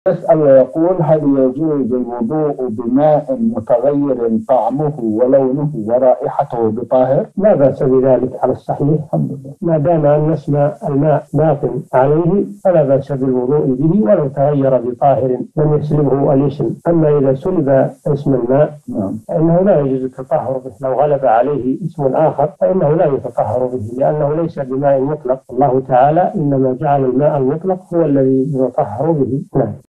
يسأل ويقول: هل يجوز الوضوء بماء متغير طعمه ولونه ورائحته بطاهر؟ لا بأس بذلك على الصحيح، الحمد لله، ما دام أن اسم الماء باق عليه فلا بأس بالوضوء به ولو تغير بطاهر لم يسلبه الاسم. أما إذا سلب اسم الماء فإنه لا يجوز التطهر به، لو غلب عليه اسم آخر فإنه لا يتطهر به، لأنه ليس بماء مطلق. الله تعالى إنما جعل الماء المطلق هو الذي يتطهر به. نعم.